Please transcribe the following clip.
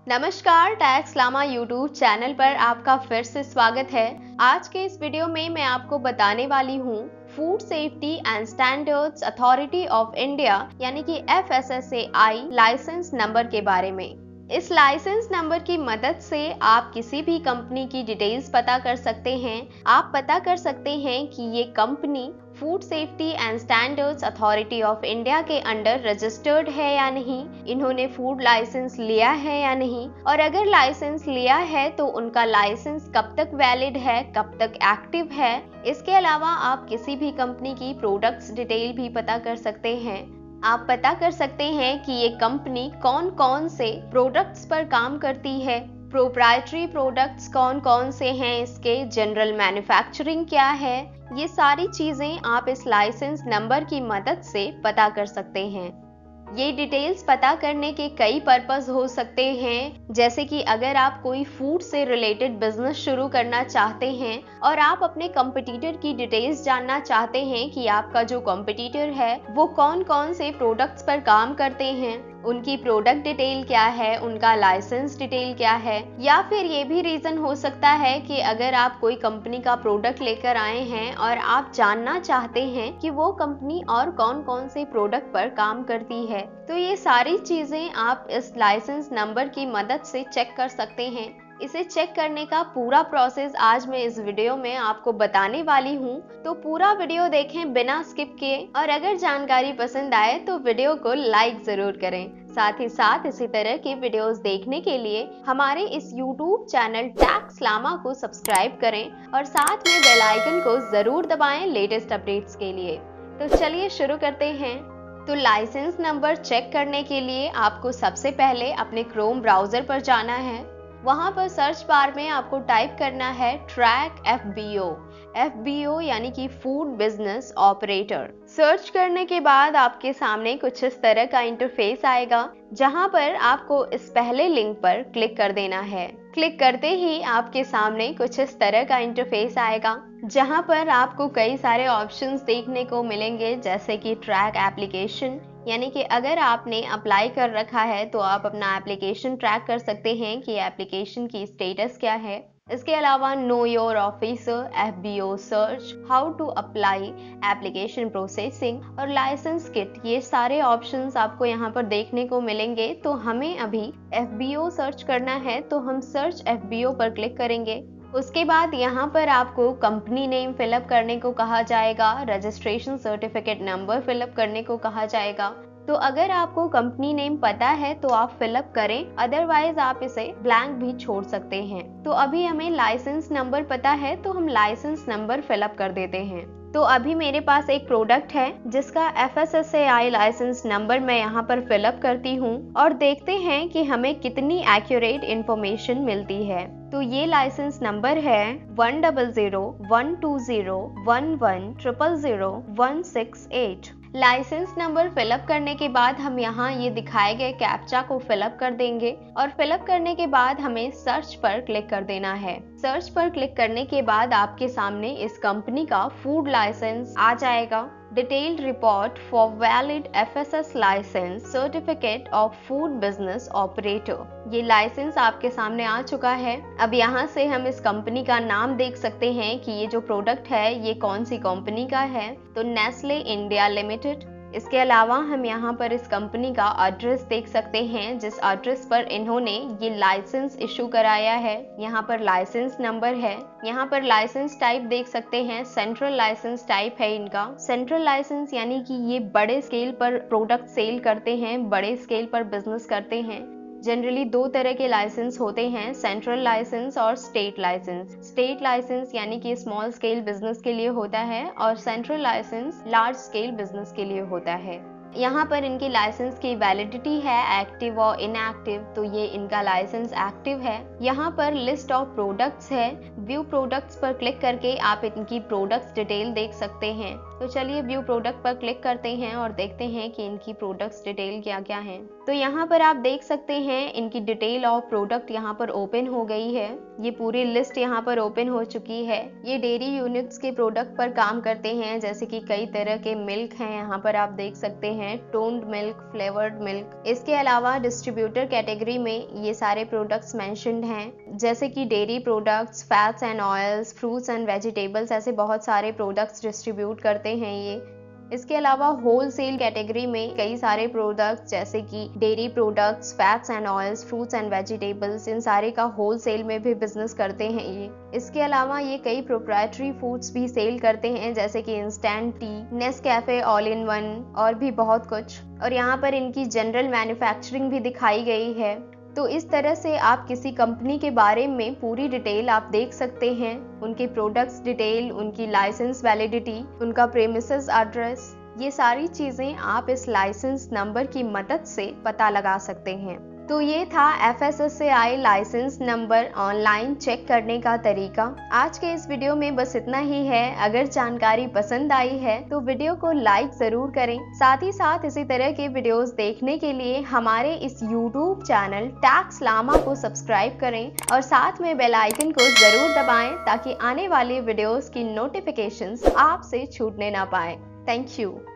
नमस्कार, tax Lama YouTube channel पर आपका फिर से स्वागत है। आज के इस वीडियो में मैं आपको बताने वाली हूँ food safety and standards authority of India यानी कि FSSAI लाइसेंस नंबर के बारे में। इस लाइसेंस नंबर की मदद से आप किसी भी कंपनी की डिटेल्स पता कर सकते हैं। आप पता कर सकते हैं कि ये company food safety and standards authority of India के अंडर रजिस्टर्ड है या नहीं, इन्होंने फूड लाइसेंस लिया है या नहीं, और अगर लाइसेंस लिया है तो उनका लाइसेंस कब तक वैलिड है, कब तक एक्टिव है। इसके अलावा आप किसी भी कंपनी की प्रोडक्ट्स डिटेल भी पता कर सकते हैं। आप पता कर सकते हैं कि ये कंपनी कौन कौन से प्रोडक्ट्स पर काम करती है, प्रोप्राइटरी प्रोडक्ट्स कौन कौन से हैं, इसके जनरल मैन्युफैक्चरिंग क्या है। ये सारी चीजें आप इस लाइसेंस नंबर की मदद से पता कर सकते हैं। ये डिटेल्स पता करने के कई पर्पस हो सकते हैं, जैसे कि अगर आप कोई फूड से रिलेटेड बिजनेस शुरू करना चाहते हैं और आप अपने कंपटीटर की डिटेल्स जानना चाहते हैं कि आपका जो कंपटीटर है वो कौन कौन से प्रोडक्ट्स पर काम करते हैं, उनकी प्रोडक्ट डिटेल क्या है, उनका लाइसेंस डिटेल क्या है। या फिर ये भी रीजन हो सकता है कि अगर आप कोई कंपनी का प्रोडक्ट लेकर आए हैं और आप जानना चाहते हैं कि वो कंपनी और कौन कौन से प्रोडक्ट पर काम करती है, तो ये सारी चीजें आप इस लाइसेंस नंबर की मदद से चेक कर सकते हैं। इसे चेक करने का पूरा प्रोसेस आज मैं इस वीडियो में आपको बताने वाली हूँ, तो पूरा वीडियो देखें बिना स्किप किए, और अगर जानकारी पसंद आए तो वीडियो को लाइक जरूर करें। साथ ही साथ इसी तरह के वीडियोस देखने के लिए हमारे इस YouTube चैनल टैक्स लामा को सब्सक्राइब करें और साथ में बेल आइकन को जरूर दबाएं लेटेस्ट अपडेट्स के लिए। तो चलिए शुरू करते हैं। तो लाइसेंस नंबर चेक करने के लिए आपको सबसे पहले अपने क्रोम ब्राउजर पर जाना है। वहां पर सर्च बार में आपको टाइप करना है ट्रैक FBO यानी कि फूड बिजनेस ऑपरेटर। सर्च करने के बाद आपके सामने कुछ इस तरह का इंटरफेस आएगा, जहां पर आपको इस पहले लिंक पर क्लिक कर देना है। क्लिक करते ही आपके सामने कुछ इस तरह का इंटरफेस आएगा, जहां पर आपको कई सारे ऑप्शंस देखने को मिलेंगे, जैसे कि ट्रैक एप्लीकेशन, यानी कि अगर आपने अप्लाई कर रखा है तो आप अपना एप्लीकेशन ट्रैक कर सकते हैं कि एप्लीकेशन की स्टेटस क्या है। इसके अलावा know your officer, FBO search, how to apply, application processing और लाइसेंस किट, ये सारे ऑप्शंस आपको यहाँ पर देखने को मिलेंगे। तो हमें अभी FBO सर्च करना है, तो हम सर्च FBO पर क्लिक करेंगे। उसके बाद यहाँ पर आपको कंपनी नेम फिलअप करने को कहा जाएगा, रजिस्ट्रेशन सर्टिफिकेट नंबर फिलअप करने को कहा जाएगा। तो अगर आपको कंपनी नेम पता है तो आप फिलअप करें, अदरवाइज आप इसे ब्लैंक भी छोड़ सकते हैं। तो अभी हमें लाइसेंस नंबर पता है तो हम लाइसेंस नंबर फिलअप कर देते हैं। तो अभी मेरे पास एक प्रोडक्ट है जिसका FSSAI लाइसेंस नंबर मैं यहाँ पर फिलअप करती हूँ और देखते हैं कि हमें कितनी एक्यूरेट इंफॉर्मेशन मिलती है। तो ये लाइसेंस नंबर है 100120110000168। लाइसेंस नंबर फिलअप करने के बाद हम यहाँ ये दिखाए गए कैप्चा को फिलअप कर देंगे और फिलअप करने के बाद हमें सर्च पर क्लिक कर देना है। सर्च पर क्लिक करने के बाद आपके सामने इस कंपनी का फूड लाइसेंस आ जाएगा। Detailed report for valid FSS licence certificate of food business operator, ये लाइसेंस आपके सामने आ चुका है। अब यहाँ से हम इस कंपनी का नाम देख सकते हैं कि ये जो प्रोडक्ट है ये कौन सी कंपनी का है, तो नेस्ले इंडिया लिमिटेड। इसके अलावा हम यहाँ पर इस कंपनी का एड्रेस देख सकते हैं, जिस एड्रेस पर इन्होंने ये लाइसेंस इशू कराया है। यहाँ पर लाइसेंस नंबर है। यहाँ पर लाइसेंस टाइप देख सकते हैं, सेंट्रल लाइसेंस टाइप है इनका। सेंट्रल लाइसेंस यानी कि ये बड़े स्केल पर प्रोडक्ट सेल करते हैं, बड़े स्केल पर बिजनेस करते हैं। जनरली दो तरह के लाइसेंस होते हैं, सेंट्रल लाइसेंस और स्टेट लाइसेंस। स्टेट लाइसेंस यानी कि स्मॉल स्केल बिजनेस के लिए होता है और central licence large scale business के लिए होता है। यहाँ पर इनकी लाइसेंस की वैलिडिटी है एक्टिव और इनएक्टिव, तो ये इनका लाइसेंस एक्टिव है। यहाँ पर लिस्ट ऑफ प्रोडक्ट्स है, व्यू प्रोडक्ट्स पर क्लिक करके आप इनकी प्रोडक्ट्स डिटेल देख सकते हैं। तो चलिए व्यू प्रोडक्ट पर क्लिक करते हैं और देखते हैं कि इनकी प्रोडक्ट्स डिटेल क्या क्या हैं। तो यहाँ पर आप देख सकते हैं इनकी डिटेल ऑफ प्रोडक्ट यहाँ पर ओपन हो गई है। ये पूरी लिस्ट यहाँ पर ओपन हो चुकी है। ये डेयरी यूनिट्स के प्रोडक्ट पर काम करते हैं, जैसे कि कई तरह के मिल्क हैं। यहाँ पर आप देख सकते हैं टोन्ड मिल्क, फ्लेवर्ड मिल्क। इसके अलावा डिस्ट्रीब्यूटर कैटेगरी में ये सारे प्रोडक्ट्स मेंशन्ड हैं, जैसे कि dairy products, fats and oils, fruits and vegetables. ऐसे बहुत सारे प्रोडक्ट्स डिस्ट्रीब्यूट करते हैं ये। इसके अलावा होल सेल कैटेगरी में कई सारे प्रोडक्ट्स, जैसे कि dairy products, fats and oils, fruits and vegetables, इन सारे का होल सेल में भी बिजनेस करते हैं ये। इसके अलावा ये कई प्रोप्राइटरी फूड्स भी सेल करते हैं, जैसे कि instant tea, Nescafe all in one और भी बहुत कुछ। और यहाँ पर इनकी जनरल मैन्युफैक्चरिंग भी दिखाई गई है। तो इस तरह से आप किसी कंपनी के बारे में पूरी डिटेल आप देख सकते हैं, उनके प्रोडक्ट्स डिटेल, उनकी लाइसेंस वैलिडिटी, उनका प्रेमिसेस एड्रेस, ये सारी चीजें आप इस लाइसेंस नंबर की मदद से पता लगा सकते हैं। तो ये था FSSAI licence number online check करने का तरीका। आज के इस वीडियो में बस इतना ही है। अगर जानकारी पसंद आई है तो वीडियो को लाइक जरूर करें। साथ ही साथ इसी तरह के वीडियोस देखने के लिए हमारे इस YouTube चैनल टैक्स लामा को सब्सक्राइब करें और साथ में बेल आइकन को जरूर दबाएं, ताकि आने वाले वीडियोस की नोटिफिकेशंस आपसे छूटने ना पाए। Thank you.